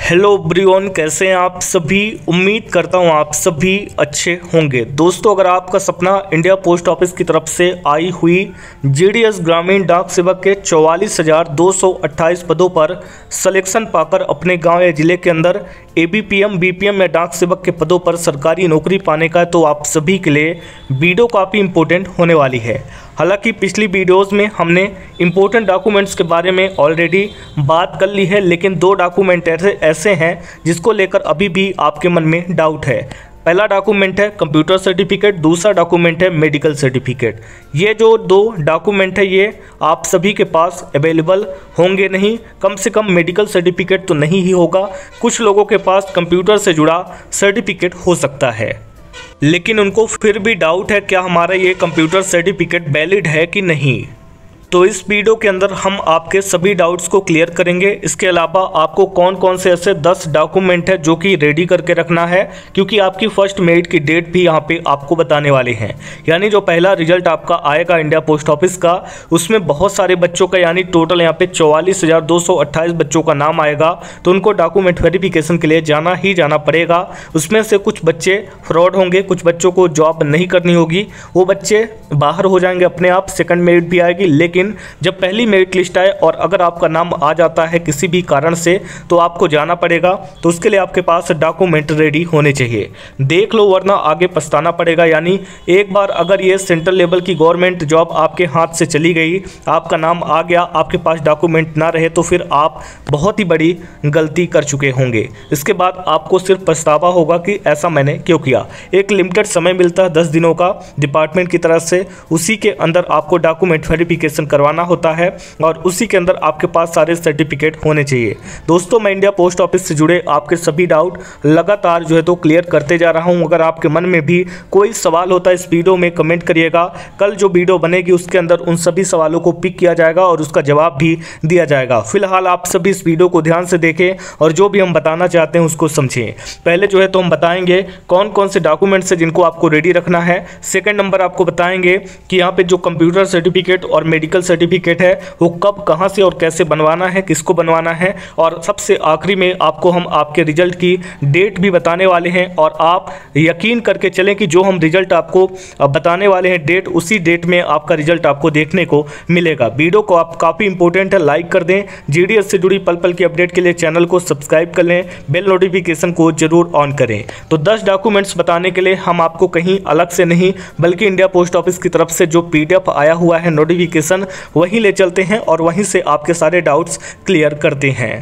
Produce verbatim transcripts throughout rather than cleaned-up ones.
Hello everyone, कैसे हैं आप सभी। उम्मीद करता हूं आप सभी अच्छे होंगे। दोस्तों, अगर आपका सपना इंडिया पोस्ट ऑफिस की तरफ से आई हुई जीडीएस ग्रामीण डाक सेवक के चौवालीस हजार दो सौ अट्ठाईस पदों पर सिलेक्शन पाकर अपने गांव या जिले के अंदर एबीपीएम बीपीएम या डाक सेवक के पदों पर सरकारी नौकरी पाने का है, तो आप सभी के लिए वीडियो काफ़ी इंपॉर्टेंट होने वाली है। हालांकि पिछली वीडियोस में हमने इम्पोर्टेंट डॉक्यूमेंट्स के बारे में ऑलरेडी बात कर ली है, लेकिन दो डॉक्यूमेंट ऐसे ऐसे हैं जिसको लेकर अभी भी आपके मन में डाउट है। पहला डॉक्यूमेंट है कंप्यूटर सर्टिफिकेट, दूसरा डॉक्यूमेंट है मेडिकल सर्टिफिकेट। ये जो दो डॉक्यूमेंट है ये आप सभी के पास अवेलेबल होंगे नहीं, कम से कम मेडिकल सर्टिफिकेट तो नहीं ही होगा। कुछ लोगों के पास कंप्यूटर से जुड़ा सर्टिफिकेट हो सकता है, लेकिन उनको फिर भी डाउट है क्या हमारा ये कंप्यूटर सर्टिफिकेट वैलिड है कि नहीं। तो इस वीडियो के अंदर हम आपके सभी डाउट्स को क्लियर करेंगे। इसके अलावा आपको कौन कौन से ऐसे दस डॉक्यूमेंट है जो कि रेडी करके रखना है, क्योंकि आपकी फर्स्ट मेरिट की डेट भी यहाँ पे आपको बताने वाले हैं। यानी जो पहला रिजल्ट आपका आएगा इंडिया पोस्ट ऑफिस का, उसमें बहुत सारे बच्चों का यानी टोटल यहाँ पे चौवालीस हजार दो सौ अट्ठाईस बच्चों का नाम आएगा, तो उनको डॉक्यूमेंट वेरिफिकेशन के लिए जाना ही जाना पड़ेगा। उसमें से कुछ बच्चे फ्रॉड होंगे, कुछ बच्चों को जॉब नहीं करनी होगी, वो बच्चे बाहर हो जाएंगे अपने आप, सेकंड मेरिट भी आएगी। लेकिन जब पहली मेरिट लिस्ट आए और अगर आपका नाम आ जाता है किसी भी कारण से, तो आपको जाना पड़ेगा। तो उसके लिए आपके पास डॉक्यूमेंट रेडी होने चाहिए, देख लो, वरना आगे पछताना पड़ेगा। यानी एक बार अगर ये सेंट्रल लेवल की गवर्नमेंट जॉब आपके हाथ से चली गई, आपका नाम आ गया, आपके पास डॉक्यूमेंट ना रहे, तो फिर आप बहुत ही बड़ी गलती कर चुके होंगे। इसके बाद आपको सिर्फ पछतावा होगा कि ऐसा मैंने क्यों किया। एक लिमिटेड समय मिलता है दस दिनों का डिपार्टमेंट की तरफ से, उसी के अंदर आपको डॉक्यूमेंट वेरिफिकेशन करवाना होता है और उसी के अंदर आपके पास सारे सर्टिफिकेट होने चाहिए। दोस्तों, मैं इंडिया पोस्ट ऑफिस से जुड़े आपके सभी डाउट लगातार जो है तो क्लियर करते जा रहा हूं। अगर आपके मन में भी कोई सवाल होता है इस वीडियो में कमेंट करिएगा। कल जो वीडियो बनेगी उसके अंदर उन सभी सवालों को पिक किया जाएगा और उसका जवाब भी दिया जाएगा। फिलहाल आप सभी इस वीडियो को ध्यान से देखें और जो भी हम बताना चाहते हैं उसको समझें। पहले जो है तो हम बताएंगे कौन कौन से डॉक्यूमेंट्स है जिनको आपको रेडी रखना है। सेकेंड नंबर आपको बताएंगे कि यहाँ पे जो कंप्यूटर सर्टिफिकेट और मेडिकल सर्टिफिकेट है वो कब, कहां से और कैसे बनवाना है, किसको बनवाना है। और सबसे आखिरी में आपको हम आपके रिजल्ट की डेट भी बताने वाले हैं और आप यकीन करके चलें कि जो हम रिजल्ट आपको बताने वाले हैं डेट, उसी डेट में आपका रिजल्ट आपको देखने को मिलेगा। वीडियो को आप काफ़ी इंपॉर्टेंट है, लाइक कर दें। जीडीएस से जुड़ी पल पल की अपडेट के लिए चैनल को सब्सक्राइब कर लें, बेल नोटिफिकेशन को जरूर ऑन करें। तो दस डॉक्यूमेंट्स बताने के लिए हम आपको कहीं अलग से नहीं बल्कि इंडिया पोस्ट ऑफिस की तरफ से जो पीडीएफ आया हुआ है नोटिफिकेशन, वहीं ले चलते हैं और वहीं से आपके सारे डाउट्स क्लियर करते हैं।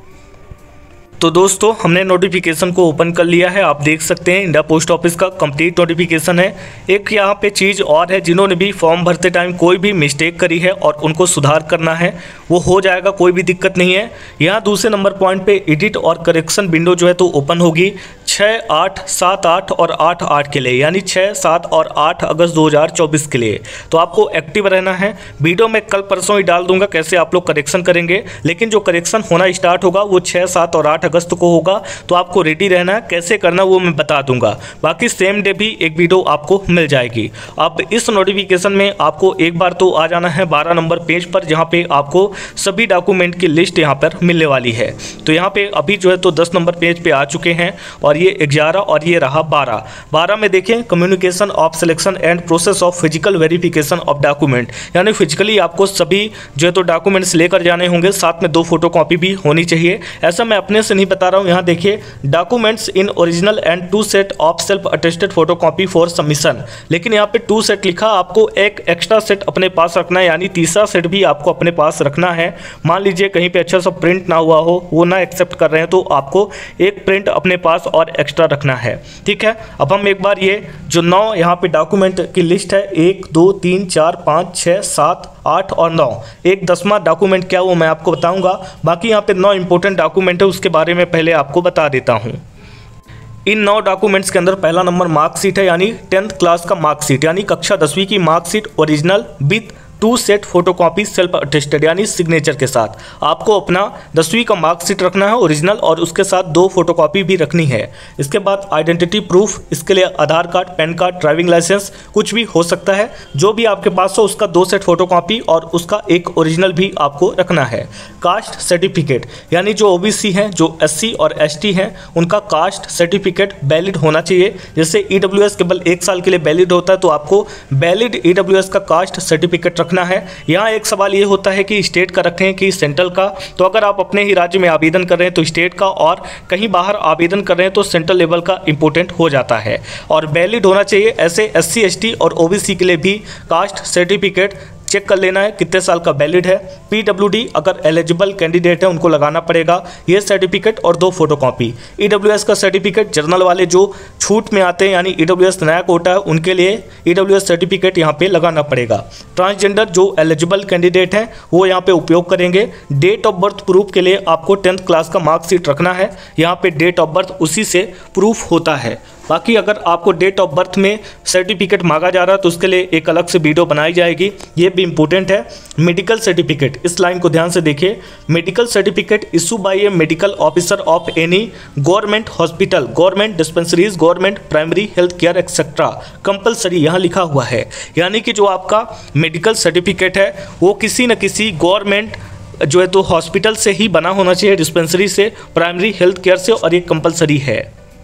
तो दोस्तों, हमने नोटिफिकेशन को ओपन कर लिया है। आप देख सकते हैं इंडिया पोस्ट ऑफिस का कंप्लीट नोटिफिकेशन है। एक यहाँ पे चीज़ और है, जिन्होंने भी फॉर्म भरते टाइम कोई भी मिस्टेक करी है और उनको सुधार करना है, वो हो जाएगा, कोई भी दिक्कत नहीं है। यहाँ दूसरे नंबर पॉइंट पे एडिट और करेक्शन विंडो जो है तो ओपन होगी छः आठ सात आठ और आठ आठ के लिए, यानी छः सात और आठ अगस्त दो हज़ार चौबीस के लिए। तो आपको एक्टिव रहना है। वीडियो में कल परसों ही डाल दूंगा कैसे आप लोग करेक्शन करेंगे, लेकिन जो करेक्शन होना स्टार्ट होगा वो छः सात और आठ अगस्त को होगा। तो आपको रेडी रहना है, कैसे करना वो मैं बता दूंगा। बाकी सेम डे भी एक वीडियो आपको मिल जाएगी। अब इस नोटिफिकेशन में आपको एक बार तो आ जाना है बारह नंबर पेज पर, जहाँ पे आपको सभी डॉक्यूमेंट की लिस्ट यहाँ पर मिलने वाली है। तो यहाँ पे अभी जो है तो दस नंबर पेज पे आ चुके हैं और ये ग्यारह और ये रहा बारह। बारह में देखें communication of selection and process of physical verification of document, यानी फिजिकली आपको सभी जो है तो डॉक्यूमेंट्स लेकर जाने होंगे, साथ में दो फोटो कॉपी भी होनी चाहिए। ऐसा मैं अपने से नहीं बता रहा हूँ। यहाँ देखिए documents in original and two set of self attested photo copy for submission, लेकिन यहाँ पे टू सेट लिखा, आपको एक एक्स्ट्रा सेट अपने पास रखना है, यानी तीसरा सेट भी आपको अपने पास रखना है। मान लीजिए कहीं पे अच्छा सा प्रिंट ना हुआ हो, वो ना एक्सेप्ट कर रहे हैं, तो आपको एक प्रिंट अपने पास और एक्स्ट्रा रखना है। ठीक है, अब हम एक बार ये जो नौ यहाँ पे डॉक्यूमेंट की लिस्ट है, एक दो तीन चार पाँच छः सात आठ और नौ, एक दसवां डॉक्यूमेंट क्या वो मैं आपको बताऊंगा। बाकी यहाँ पे नौ इंपॉर्टेंट डॉक्यूमेंट है, उसके बारे में पहले आपको बता देता हूँ। इन नौ डॉक्यूमेंट्स के अंदर पहला नंबर मार्कशीट है, यानी टेंथ क्लास का मार्कशीट, यानी कक्षा दसवीं की marksheet original with two set photocopy self attested यानी सिग्नेचर के साथ। आपको अपना दसवीं का मार्कशीट रखना है ओरिजिनल और उसके साथ दो फोटोकॉपी भी रखनी है। इसके बाद आइडेंटिटी प्रूफ, इसके लिए Aadhaar card, PAN card, driving licence कुछ भी हो सकता है, जो भी आपके पास हो उसका दो सेट फोटोकॉपी और उसका एक ओरिजिनल भी आपको रखना है। कास्ट सर्टिफिकेट यानी जो ओबीसी हैं, जो एससी और एसटी हैं, उनका कास्ट सर्टिफिकेट वैलिड होना चाहिए। जैसे ईडब्ल्यूएस केवल एक साल के लिए वैलिड होता है, तो आपको वैलिड ईडब्ल्यूएस का कास्ट सर्टिफिकेट रखना है। यहाँ एक सवाल ये होता है कि स्टेट का रखें कि सेंट्रल का, तो अगर आप अपने ही राज्य में आवेदन कर रहे हैं तो स्टेट का, और कहीं बाहर आवेदन कर रहे हैं तो सेंट्रल लेवल का इंपॉर्टेंट हो जाता है। और वैलिड होना चाहिए। ऐसे एससी एसटी और ओबीसी के लिए भी कास्ट सर्टिफिकेट चेक कर लेना है कितने साल का वैलिड है। पीडब्ल्यूडी अगर एलिजिबल कैंडिडेट है उनको लगाना पड़ेगा ये सर्टिफिकेट और दो फोटोकॉपी। ईडब्ल्यूएस का सर्टिफिकेट जर्नल वाले जो छूट में आते हैं यानी ईडब्ल्यूएस नया कोटा है उनके लिए ईडब्ल्यूएस सर्टिफिकेट यहाँ पे लगाना पड़ेगा। ट्रांसजेंडर जो एलिजिबल कैंडिडेट हैं वो यहाँ पे उपयोग करेंगे। डेट ऑफ बर्थ प्रूफ के लिए आपको टेंथ क्लास का मार्कशीट रखना है। यहाँ पे डेट ऑफ बर्थ उसी से प्रूफ होता है। बाकी अगर आपको डेट ऑफ बर्थ में सर्टिफिकेट मांगा जा रहा है तो उसके लिए एक अलग से वीडियो बनाई जाएगी, ये भी इंपॉर्टेंट है। मेडिकल सर्टिफिकेट, इस लाइन को ध्यान से देखिए। Medical certificate issue by a medical officer of any government hospital, government dispensaries, government primary health care etcetera compulsory यहाँ लिखा हुआ है। यानी कि जो आपका मेडिकल सर्टिफिकेट है वो किसी न किसी गवर्नमेंट जो है तो हॉस्पिटल से ही बना होना चाहिए, डिस्पेंसरी से, प्राइमरी हेल्थ केयर से, और ये कंपलसरी है।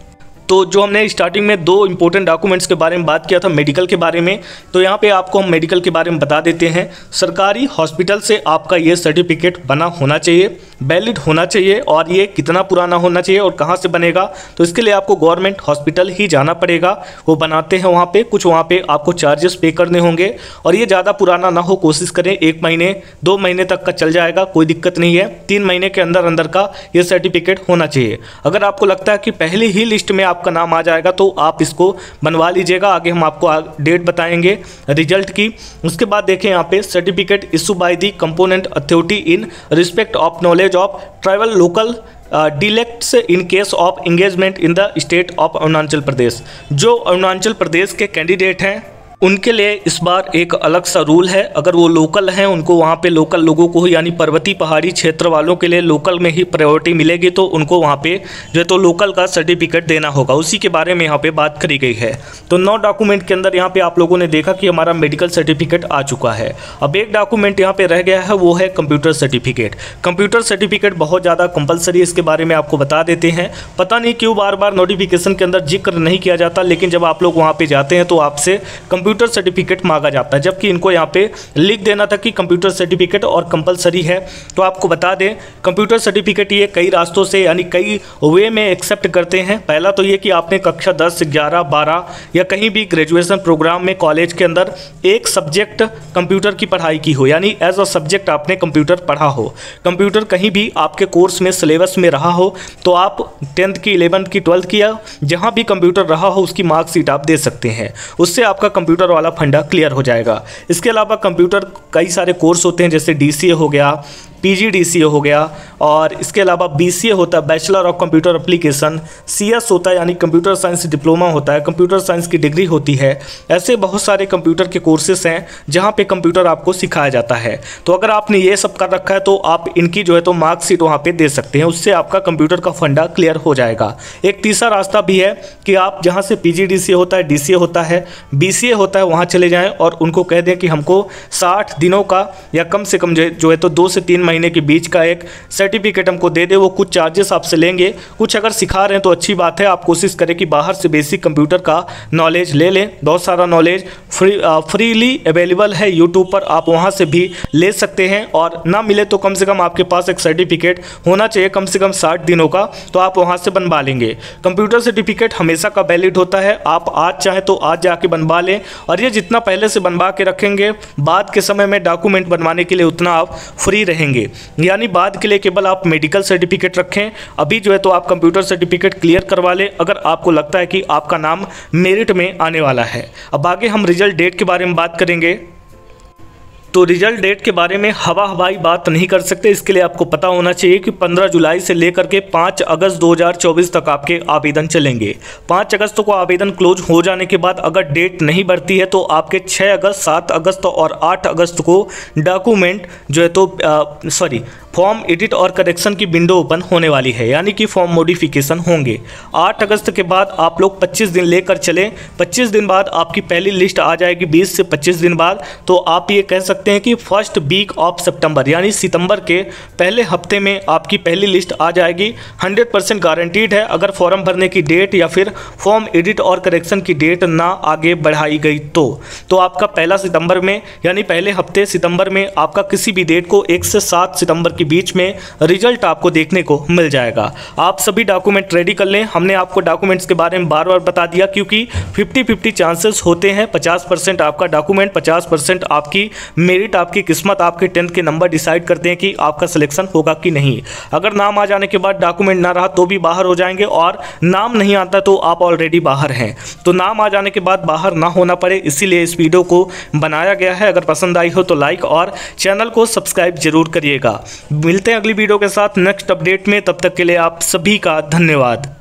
तो जो हमने स्टार्टिंग में दो इंपॉर्टेंट डॉक्यूमेंट्स के बारे में बात किया था मेडिकल के बारे में, तो यहाँ पे आपको हम मेडिकल के बारे में बता देते हैं। सरकारी हॉस्पिटल से आपका ये सर्टिफिकेट बना होना चाहिए, वैलिड होना चाहिए, और ये कितना पुराना होना चाहिए और कहाँ से बनेगा, तो इसके लिए आपको गवर्नमेंट हॉस्पिटल ही जाना पड़ेगा। वो बनाते हैं वहाँ पे, कुछ वहाँ पे आपको चार्जेस पे करने होंगे, और ये ज़्यादा पुराना ना हो, कोशिश करें एक महीने दो महीने तक का चल जाएगा, कोई दिक्कत नहीं है। तीन महीने के अंदर अंदर का ये सर्टिफिकेट होना चाहिए। अगर आपको लगता है कि पहले ही लिस्ट में आपका नाम आ जाएगा तो आप इसको बनवा लीजिएगा, आगे हम आपको डेट बताएंगे रिजल्ट की। उसके बाद देखें यहाँ पे certificate issue by the competent authority in respect of knowledge of tribal local dialects in case of engagement in the state of Arunachal Pradesh. जो अरुणाचल प्रदेश के कैंडिडेट हैं उनके लिए इस बार एक अलग सा रूल है। अगर वो लोकल हैं उनको वहाँ पे लोकल लोगों को यानी पर्वतीय पहाड़ी क्षेत्र वालों के लिए लोकल में ही प्रायोरिटी मिलेगी, तो उनको वहाँ पे जो है तो लोकल का सर्टिफिकेट देना होगा। उसी के बारे में यहाँ पे बात करी गई है। तो नौ डॉक्यूमेंट के अंदर यहाँ पे आप लोगों ने देखा कि हमारा मेडिकल सर्टिफिकेट आ चुका है। अब एक डॉक्यूमेंट यहाँ पे रह गया है, वो है कंप्यूटर सर्टिफिकेट। कंप्यूटर सर्टिफिकेट बहुत ज़्यादा कंपलसरी, इसके बारे में आपको बता देते हैं। पता नहीं क्यों बार बार नोटिफिकेशन के अंदर जिक्र नहीं किया जाता, लेकिन जब आप लोग वहाँ पे जाते हैं तो आपसे कंप्यूटर सर्टिफिकेट मांगा जाता है, जबकि इनको यहाँ पे लिख देना था कि कंप्यूटर सर्टिफिकेट और कंपलसरी है। तो आपको बता दें कंप्यूटर सर्टिफिकेट ये कई रास्तों से यानी कई वे में एक्सेप्ट करते हैं। पहला तो ये कि आपने कक्षा दस, ग्यारह, बारह या कहीं भी ग्रेजुएशन प्रोग्राम में कॉलेज के अंदर एक सब्जेक्ट कंप्यूटर की पढ़ाई की हो, यानी एज अ सब्जेक्ट आपने कंप्यूटर पढ़ा हो। कंप्यूटर कहीं भी आपके कोर्स में सिलेबस में रहा हो तो आप टेंथ की, इलेवंथ की, ट्वेल्थ की या जहाँ भी कंप्यूटर रहा हो उसकी मार्कशीट आप दे सकते हैं। उससे आपका कंप्यूटर वाला फंडा क्लियर हो जाएगा। इसके अलावा कंप्यूटर कई सारे कोर्स होते हैं, जैसे डीसीए हो गया, पीजीडीसीए हो गया, और इसके अलावा बीसीए होता है, bachelor of computer application, CS होता है यानी कंप्यूटर साइंस डिप्लोमा होता है, कंप्यूटर साइंस की डिग्री होती है। ऐसे बहुत सारे कंप्यूटर के कोर्सेस हैं जहां पे कंप्यूटर आपको सिखाया जाता है। तो अगर आपने ये सब कर रखा है तो आप इनकी जो है तो मार्कशीट वहाँ पे दे सकते हैं, उससे आपका कंप्यूटर का फंडा क्लियर हो जाएगा। एक तीसरा रास्ता भी है कि आप जहाँ से पीजीडीसीए होता है, डीसीए होता है, बीसीए होता है, वहाँ चले जाएँ और उनको कह दें कि हमको साठ दिनों का या कम से कम जो है तो दो से तीन महीने के बीच का एक सर्टिफिकेट हमको दे दे। वो कुछ चार्जेस आपसे लेंगे, कुछ अगर सिखा रहे हैं तो अच्छी बात है। आप कोशिश करें कि बाहर से बेसिक कंप्यूटर का नॉलेज ले लें। बहुत सारा नॉलेज फ्री फ्रीली अवेलेबल है यूट्यूब पर, आप वहां से भी ले सकते हैं। और ना मिले तो कम से कम आपके पास एक सर्टिफिकेट होना चाहिए कम से कम साठ दिनों का, तो आप वहां से बनवा लेंगे। कंप्यूटर सर्टिफिकेट हमेशा का वैलिड होता है, आप आज चाहे तो आज जाके बनवा लें, और ये जितना पहले से बनवा के रखेंगे बाद के समय में डॉक्यूमेंट बनवाने के लिए उतना आप फ्री रहेंगे। यानी बाद के लिए केवल आप मेडिकल सर्टिफिकेट रखें, अभी जो है तो आप कंप्यूटर सर्टिफिकेट क्लियर करवा लें अगर आपको लगता है कि आपका नाम मेरिट में आने वाला है। अब आगे हम रिजल्ट डेट के बारे में बात करेंगे। तो रिजल्ट डेट के बारे में हवा हवाई बात नहीं कर सकते। इसके लिए आपको पता होना चाहिए कि पंद्रह जुलाई से लेकर के पाँच अगस्त दो हज़ार चौबीस तक आपके आवेदन चलेंगे। पाँच अगस्त को आवेदन क्लोज हो जाने के बाद अगर डेट नहीं बढ़ती है तो आपके छह अगस्त, सात अगस्त और आठ अगस्त को डॉक्यूमेंट जो है तो सॉरी फॉर्म एडिट और करेक्शन की विंडो ओपन होने वाली है, यानी कि फॉर्म मॉडिफिकेशन होंगे। आठ अगस्त के बाद आप लोग पच्चीस दिन लेकर चलें। पच्चीस दिन बाद आपकी पहली लिस्ट आ जाएगी, बीस से पच्चीस दिन बाद। तो आप ये कह सकते हैं कि फर्स्ट वीक ऑफ सितंबर यानी सितंबर के पहले हफ्ते में आपकी पहली लिस्ट आ जाएगी। हंड्रेड परसेंट गारंटीड है। अगर फॉर्म भरने की डेट या फिर फॉर्म एडिट और करेक्शन की डेट ना आगे बढ़ाई गई तो तो आपका पहला सितंबर में यानी पहले हफ्ते सितंबर में आपका किसी भी डेट को एक से सात सितंबर के बीच में रिजल्ट आपको देखने को मिल जाएगा। आप सभी डॉक्यूमेंट रेडी कर लें। हमने आपको डॉक्यूमेंट्स के बारे में बार बार बता दिया क्योंकि फिफ्टी फिफ्टी चांसेस होते हैं। पचास परसेंट आपका डॉक्यूमेंट, पचास परसेंट आपकी मेरिट, आपकी किस्मत, आपके टेंथ के नंबर डिसाइड करते हैं कि आपका सिलेक्शन होगा कि नहीं। अगर नाम आ जाने के बाद डॉक्यूमेंट ना रहा तो भी बाहर हो जाएंगे, और नाम नहीं आता तो आप ऑलरेडी बाहर हैं। तो नाम आ जाने के बाद बाहर ना होना पड़े, इसीलिए इस वीडियो को बनाया गया है। अगर पसंद आई हो तो लाइक और चैनल को सब्सक्राइब जरूर करिएगा। मिलते हैं अगली वीडियो के साथ नेक्स्ट अपडेट में। तब तक के लिए आप सभी का धन्यवाद।